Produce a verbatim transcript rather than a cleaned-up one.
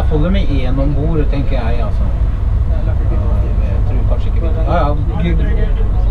jeg holder med en om bord, tenker jeg, altså. Ja, jeg tror kanskje ikke vi... Ja, ja,